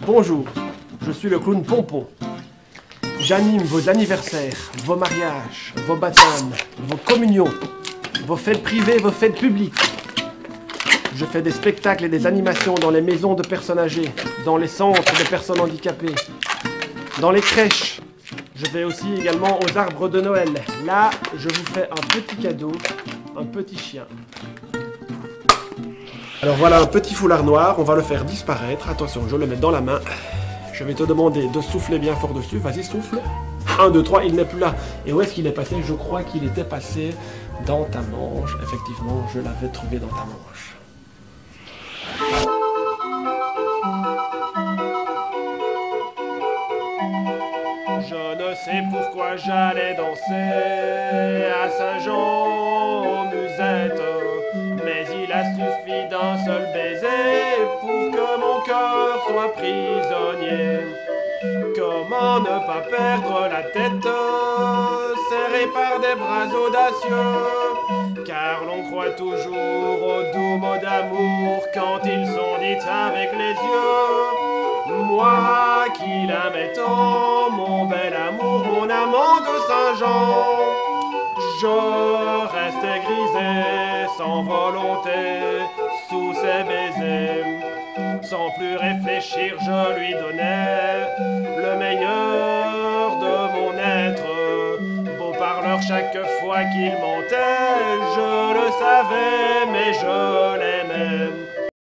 Bonjour, je suis le clown Pompon. J'anime vos anniversaires, vos mariages, vos baptêmes, vos communions, vos fêtes privées, vos fêtes publiques. Je fais des spectacles et des animations dans les maisons de personnes âgées, dans les centres de personnes handicapées, dans les crèches. Je vais aussi également aux arbres de Noël. Là, je vous fais un petit cadeau, un petit chien. Alors voilà un petit foulard noir, on va le faire disparaître. Attention, je le mets dans la main. Je vais te demander de souffler bien fort dessus. Vas-y, souffle. 1, 2, 3, il n'est plus là. Et où est-ce qu'il est passé? Je crois qu'il était passé dans ta manche. Effectivement, je l'avais trouvé dans ta manche. Je ne sais pourquoi j'allais danser à Saint-Jean-aux-Musettes, mais il a suffi d'un seul baiser pour que mon cœur soit prisonnier. Comment ne pas perdre la tête, serrée par des bras audacieux, car l'on croit toujours aux doux mots d'amour quand ils sont dits avec les yeux. Moi qui l'aimais tant, mon bel amour, mon amant de Saint-Jean, je restais grisé, sans volonté, sous ses baisers. Sans plus réfléchir, je lui donnais le meilleur de mon être. Beau parleur chaque fois qu'il mentait, je le savais, mais je l'aimais.